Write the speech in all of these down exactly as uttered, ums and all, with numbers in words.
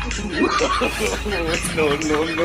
No, no, no,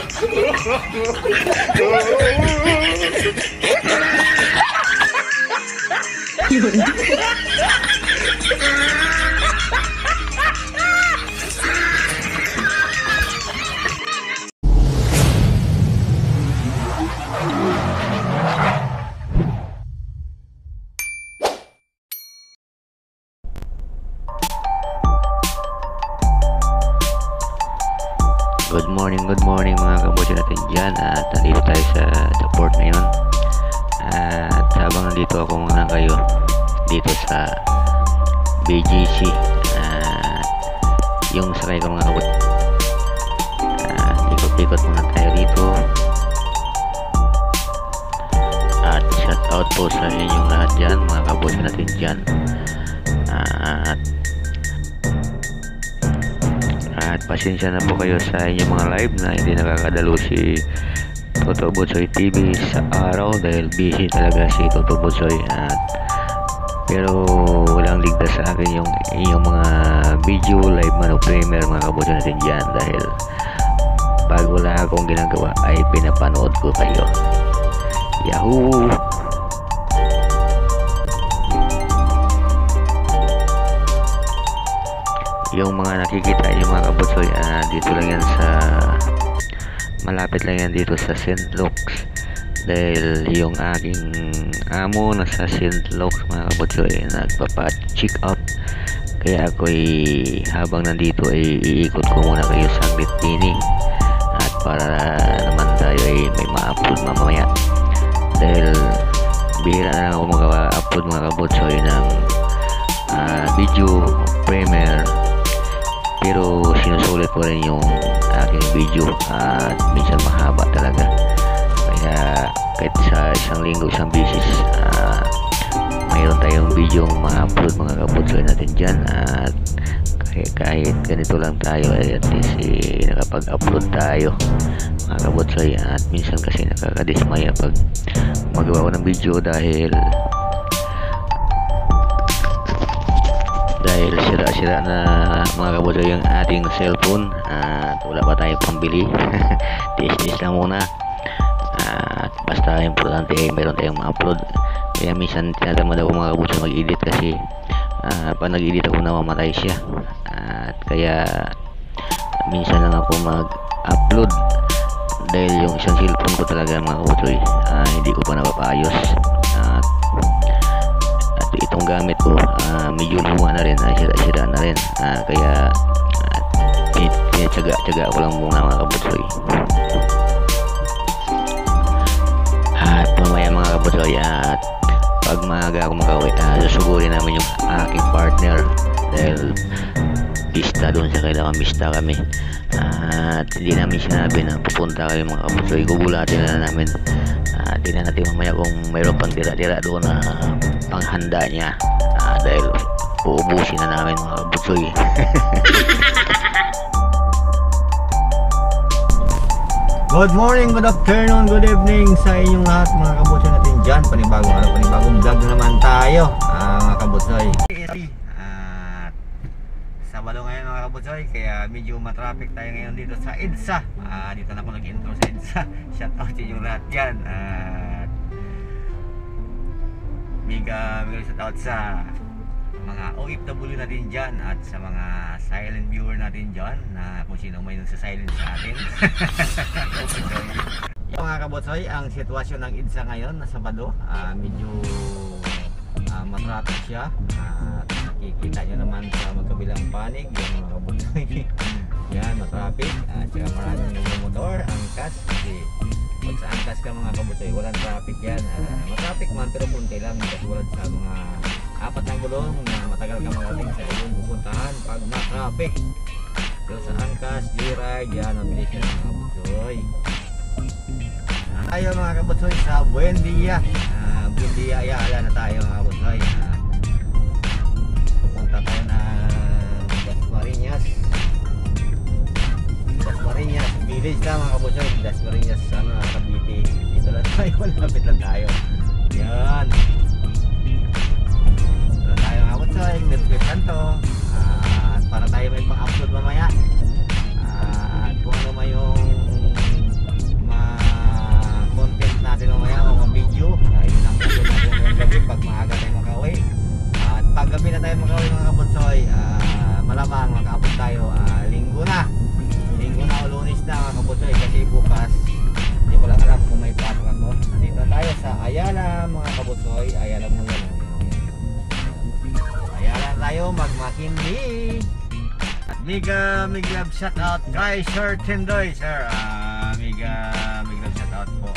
Good morning, good morning mga kabocho natin dyan. At nandito tayo sa the port ngayon. At habang nandito ako mga kayo dito sa B G C, at yung sakay ko mga kabocho, at ikot-ikot muna tayo dito. At shout out po sa inyong lahat dyan mga kabocho natin dyan. At At pasensya na po kayo sa inyong mga live na hindi nakakadalo si Toto Butsoy T V sa araw dahil busy talaga si Toto Butsoy. At pero walang ligtas sa akin yung inyong mga video live man o premiere mga kabutso natin dyan, dahil pag wala akong ginagawa ay pinapanood ko kayo. Yahoo! Yung mga nakikita yung mga kabutsoy, uh, dito lang yan sa malapit lang yan dito sa Saint Luke's, dahil yung aking amo nasa Saint Luke's mga kabutsoy, nagpapa-check up, kaya ako'y habang nandito ay iikot ko muna kayo sa Bitini, at para naman tayo ay may ma-upload mamaya, dahil bihira na lang ako mag-upload mga kabutsoy ng uh, video premiere, pero sinusulit ko rin yung aking video at minsan mahaba talaga, kaya kahit sa isang linggo, isang bisis, uh, mayroon tayong video ma-upload mga kabutsoy natin dyan. At kahit, kahit ganito lang tayo ay at least eh, nakapag-upload tayo mga kabutsoy. At minsan kasi nakakadismaya pag magawa ko ng video dahil dahil sira-sira na mga kabutsoy yung ating cellphone, at wala pa tayong pambili. Tis-tis lang muna, at basta importante ay meron tayong ma-upload. Kaya minsan tinatamad ako mga kabutsoy mag-edit kasi uh, pag nag-edit ako namamatay siya, at kaya minsan lang ako mag-upload dahil yung isang cellphone ko talaga mga kabutsoy uh, hindi ko pa napapaayos. At itong gamit ko uh, medyo luma na rin, uh, sira-sira na rin, uh, kaya uh, tinitsaga-tsaga ko lang muna mga kabutsoy. At mamaya mga kabutsoy, at pag maaga ako makauwi, uh, susugurin namin yung aking partner dahil pista doon sa kailangan, pista kami. Uh, at hindi namin sinabi na pupunta kayo mga kabutsoy, gugulatin na namin. Uh, tingnan natin mamaya kung mayroon pang tira-tira doon na uh, panghanda niya, uh, dahil uubusin na namin mga kabutsoy. Good morning, good afternoon, good evening sa inyong lahat mga kabutsoy natin dyan. Panibagong araw, panibagong vlog na naman tayo uh, mga kabutsoy. At Sabado ngayon mga kabutsoy, kaya medyo matraffic tayo ngayon dito sa EDSA. uh, Dito na ako nag-intro sa EDSA. Shout out sa inyong lahat dyan. At mega mega shout out sa mga O F W natin dyan, at sa mga silent viewer natin dyan, na kung sino may nagsa-silent sa atin. Yung mga kabutsoy, ang sitwasyon ng EDSA ngayon na Sabado, uh, medyo uh, matraffic siya. uh, Nakikita nyo naman sa magkabilang panig yung mga kabutsoy. Yan, matraffic, at uh, maraming motor, angkas. Kasi pag sa angkas ka mga kabutsoy, walang traffic yan. uh, Matraffic man pero punti lang, katulad sa mga apat ng gulong na matagal ka marating sa iyong pupuntahan pag na-traffic. So sa angkas, G-ride, yan, mabilis yan mga kabutsoy. uh, Tayo mga kabutsoy sa Buendia. uh, Buendia, Ayala na tayo mga kabutsoy. uh, Pupunta tayo na Dasmariñas. Dasmariñas Village lang mga kabutsoy. Dasmariñas, ano, Cavite. Dito lang tayo, malapit lang tayo. Yan. Tayo nga po sa Netflix to, uh, para tayo may pang-upload mamaya. Makindi. At mega mega shout out kay Sir Tendoy, sir. Ah, mega mega shout out po.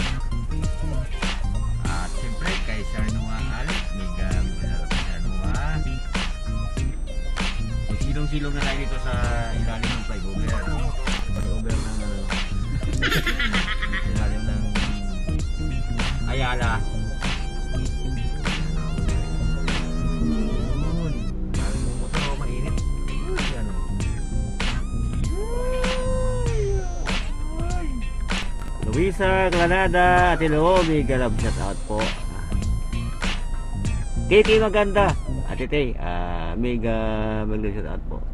At siyempre kay Sir Noah Alex, mega mega shout out kay Sir Noah. May silong-silong na tayo dito sa ilalim ng flyover. Flyover ng ano. Ilalim ng Ayala. Luisa Granada, hello, mega love shout out po. Titi maganda, Ate Tay, uh, mega mega shout out po.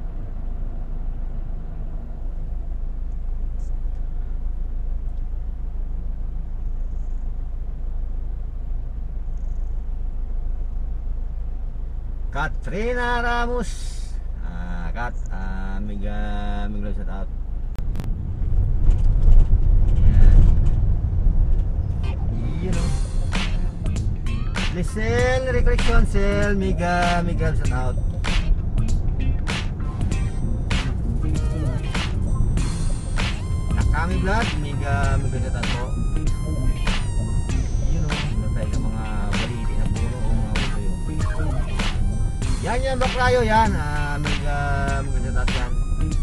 Katrina Ramos, ah, Kat, ah, mega mega shout out. Listen, recollection sel, mega mega shout out. Nakami vlog, mega mega shout out po. You know, hindi tayo sa mga baliti na puno o mga buto yun. Yan yan, baklayo yan, ah, mega mega shout out yan.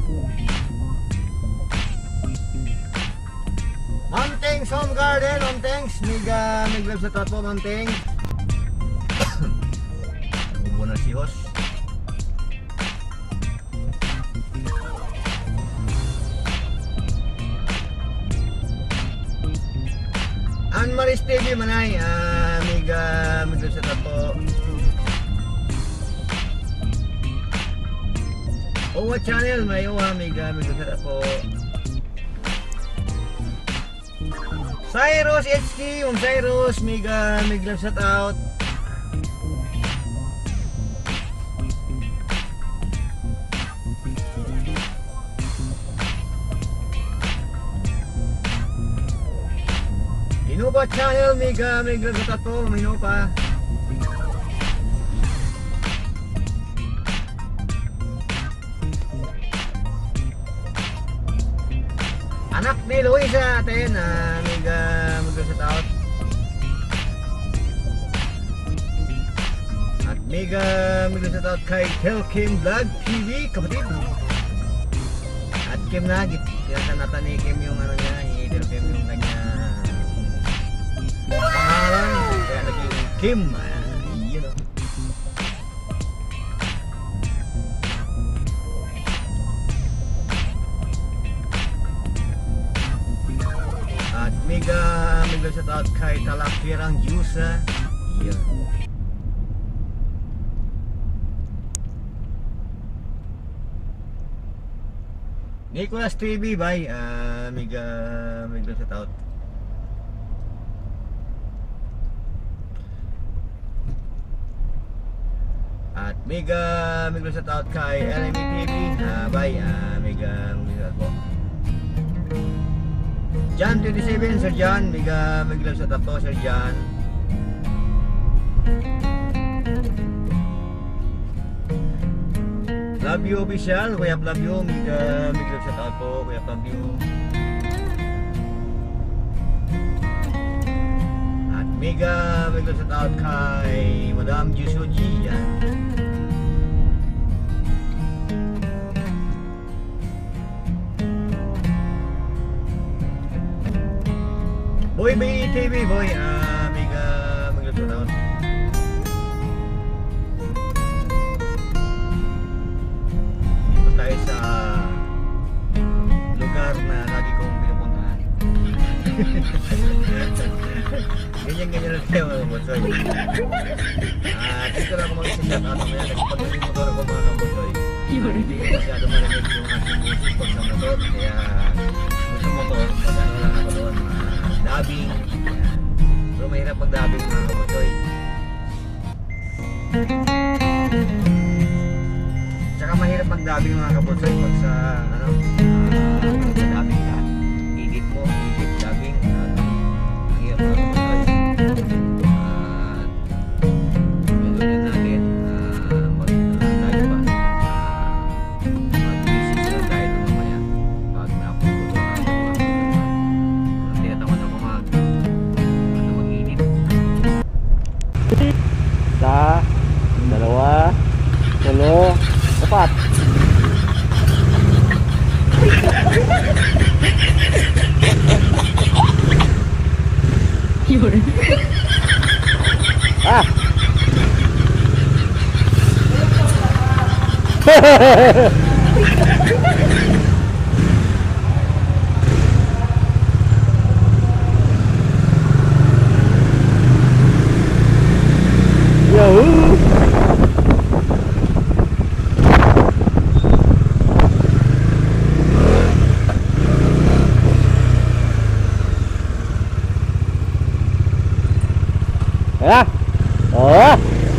Mountains Home Garden, Mountains, mega mega shout out po, Mountains. Buona si host. Ann Maris T V manay, ah, mega mega shout out po. Owa channel may owa, mega mega shout out po. Cyrus H K, Ma'am Cyrus, mega mega shout out. Hinupa channel, mega mega shout out po, Hinupa. Anak ni Luisa atin, uh, mega mega shout out. At mega mega shout out kay Tel Kim Vlog T V, kapatid. At Kim na, kaya nata ni Kim yung ano niya, i-Tel Kim yung kanya pangalan, kaya naging Kim, uh, you know. Mega mega shout out kay Talakirang Juice. Yeah. Nicholas T V bye. Uh, mega mega shout out. At mega mega shout out kay L M E T V. Uh, bye. Uh, mega mega shout out po. Jan twenty-seven, Sir Jan, mega mega shout out po, Sir Jan. Love you official, Kuya love you, mega mega shout out po, Kuya love you. At mega mega shout out kay Madam Jusuji, yan. Boy B T V boy, ah, mega mega shout out. Dito tayo sa lugar na lagi kong pinupuntahan. Ganyan-ganyan lang tayo mga kabutsoy. Ah, dito na ako mag-shout out mamaya kasi pag yung motor ako mga kabutsoy, hindi ko masyado marinig yung aking music pag sa motor, kaya gusto motor, pag ano lang ako doon, dubbing, yan. So mahirap mag-dubbing mga kabutsoy. Tsaka mahirap mag-dubbing mga kabutsoy pag sa ano, uh, mag-dubbing ka, edit mo, edit dubbing, uh, mahirap mga kabutsoy. Uh, gagawin natin, uh, mag-tayo pa, uh, Ah. Yahoo! Ya. Oh.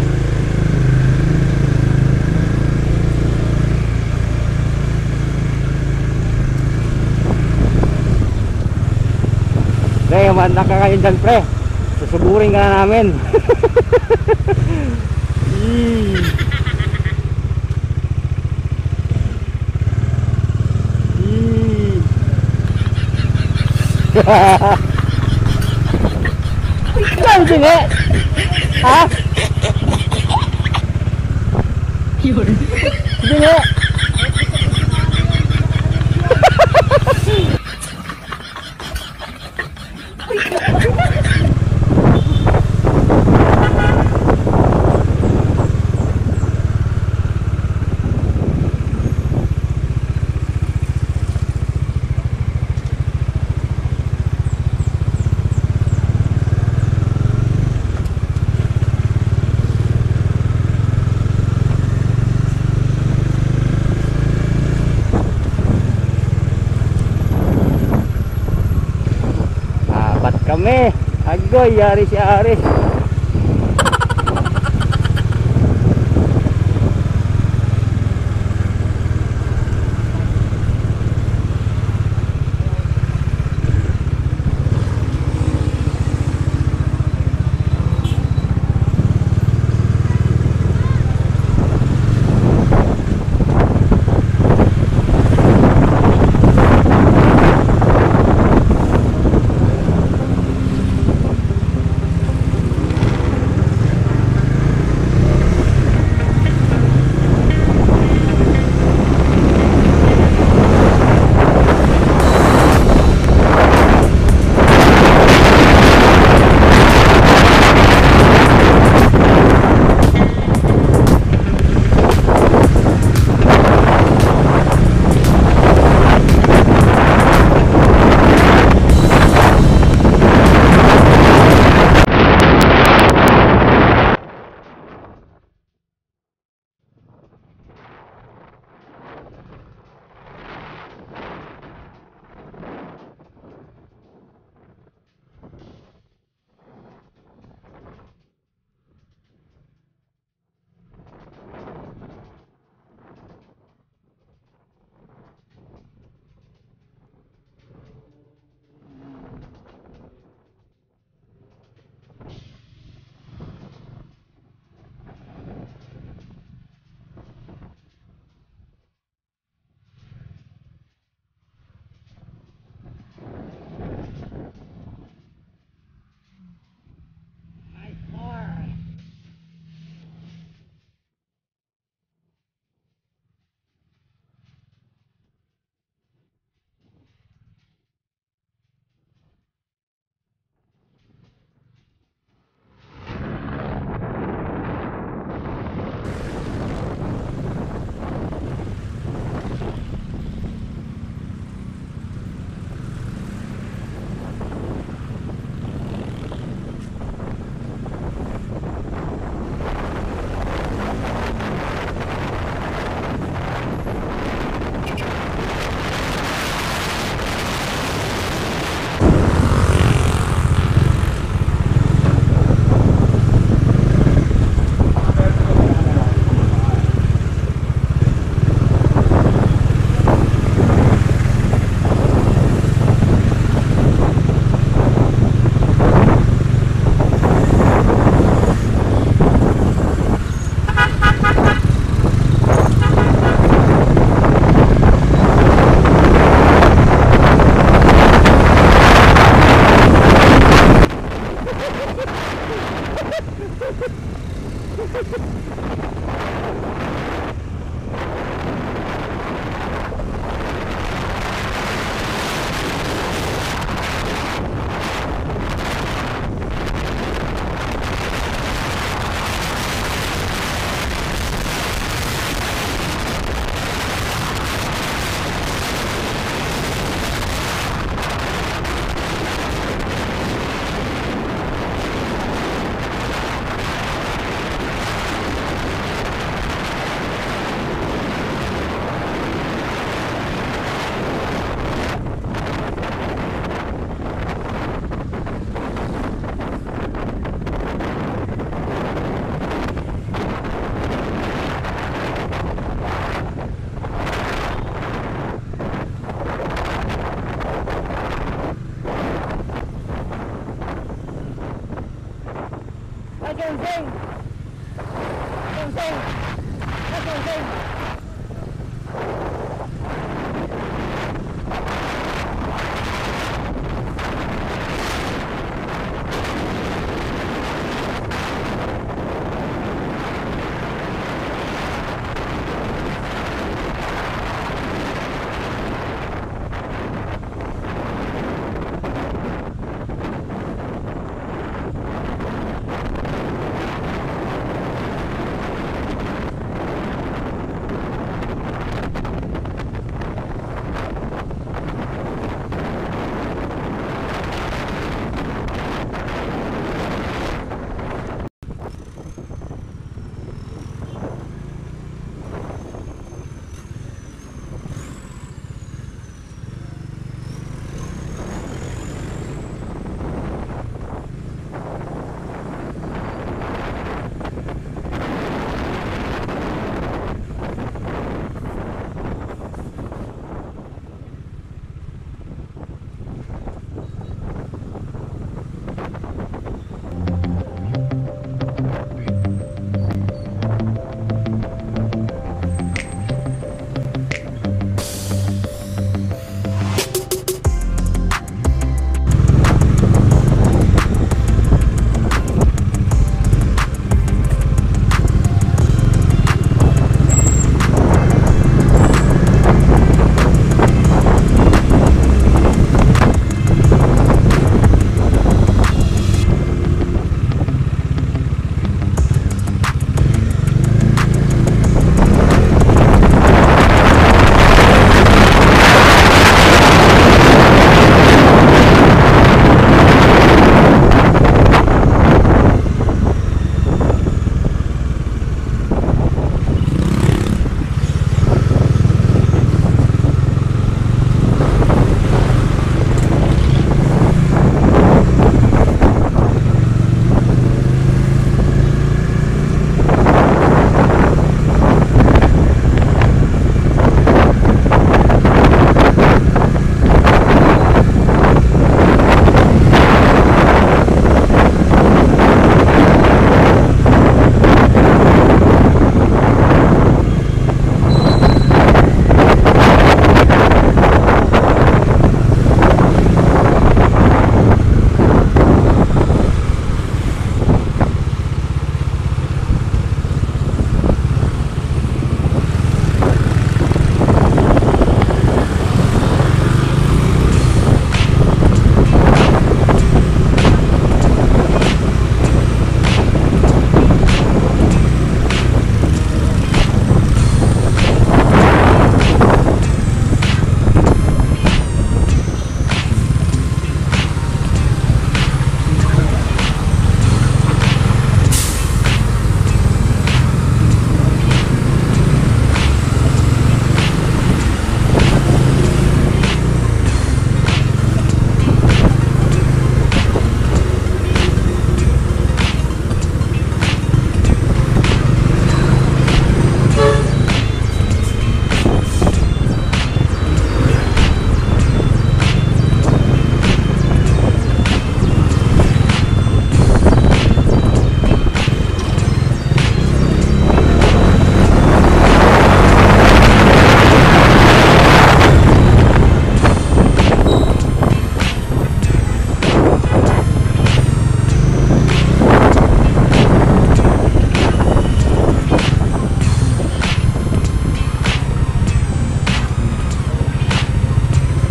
Pre, manda ka kayo dyan, pre. Susuburin ka na namin. Ih. Ih. Saan sini? Hah? Sini. Kami, agoy, yari si Aris.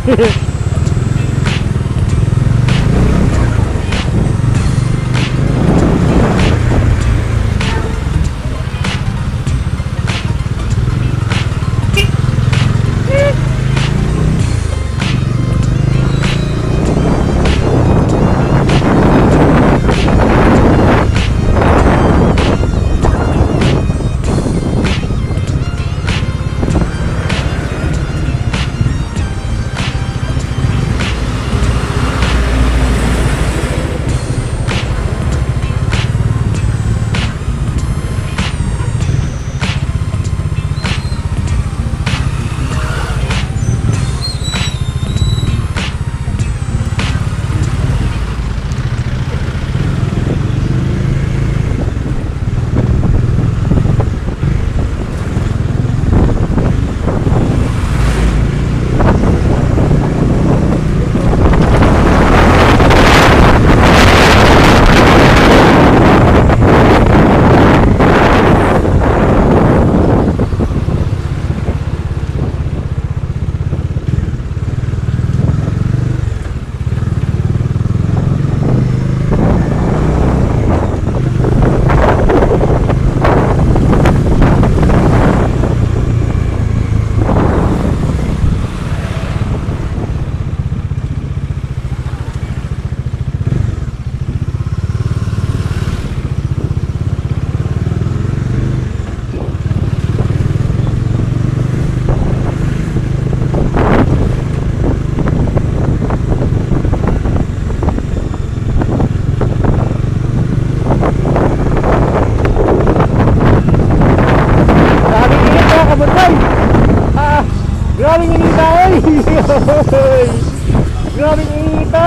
Grabing inita oy. Grabing inita.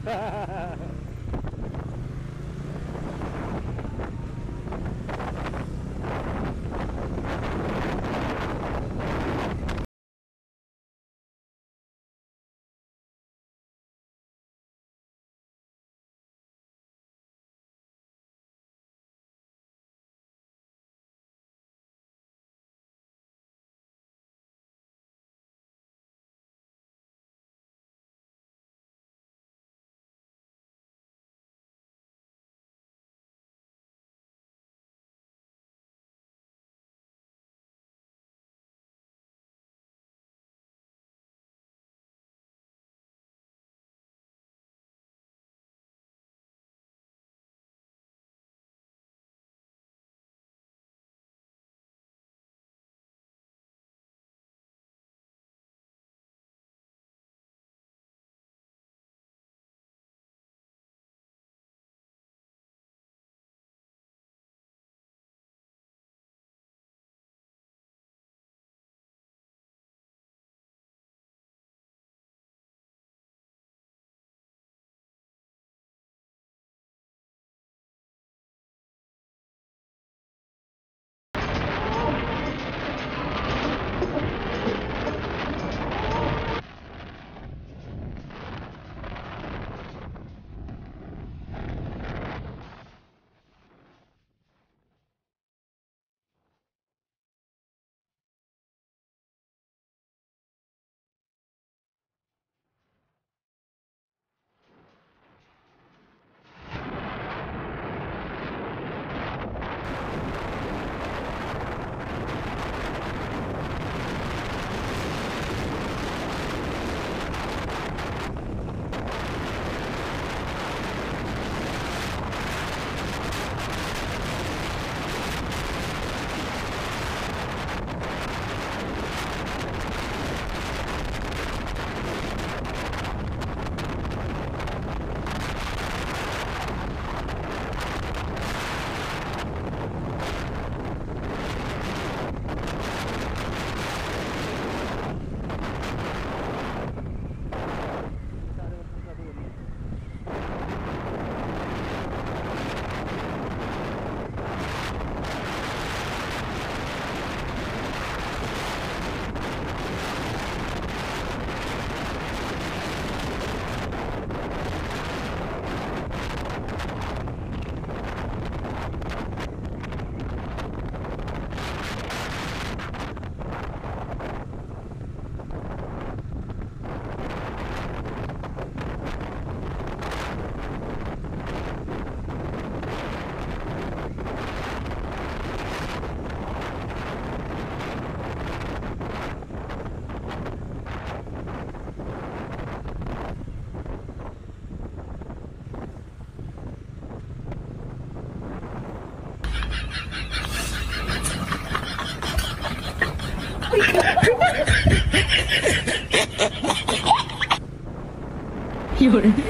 有人。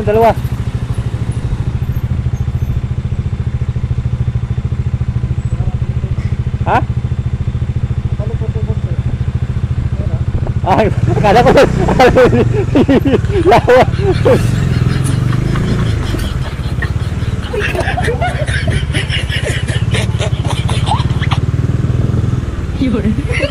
dalawa. Ha? Ay, akala ko lawa. Yun.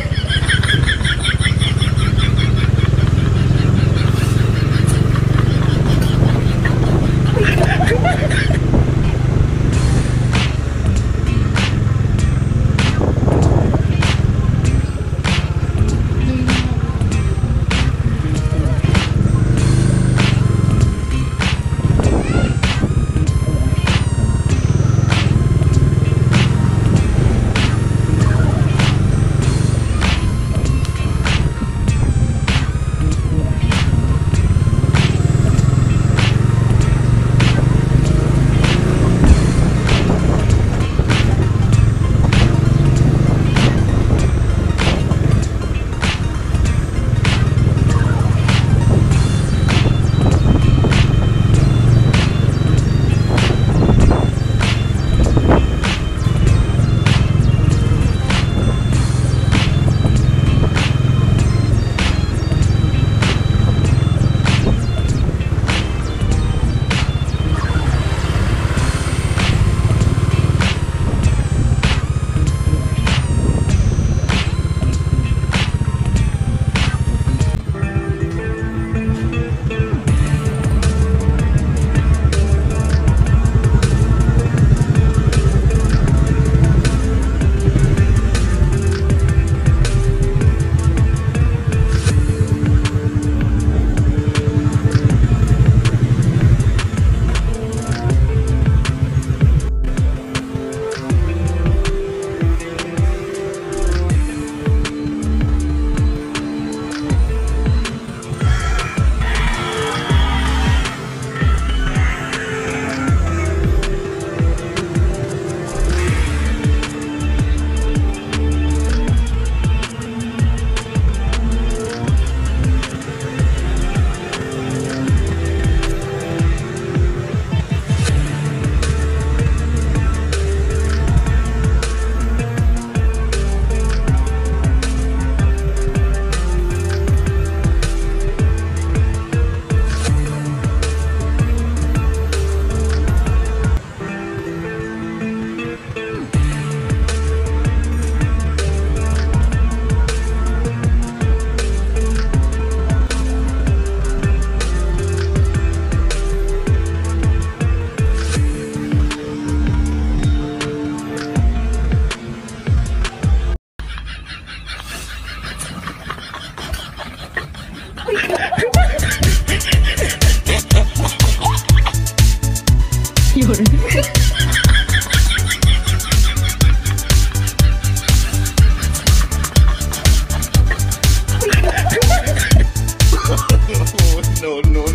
no, no,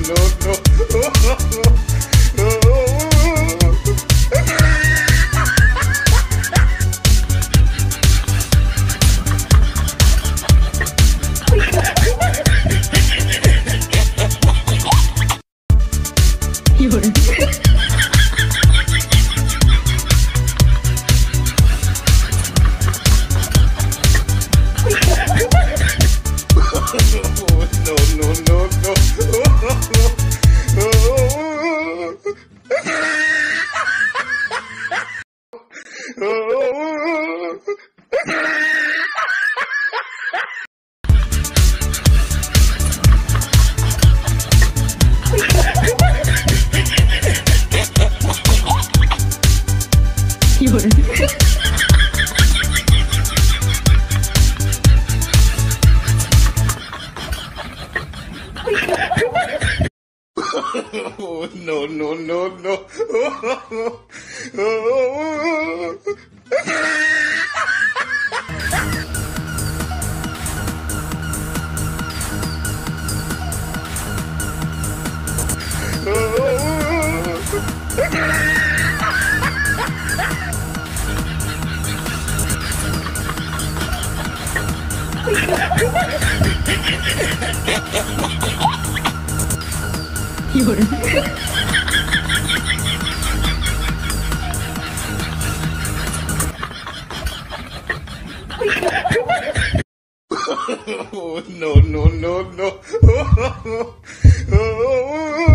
no, no. No, no, no, no, no, no, no. Oh, no, no, no, no.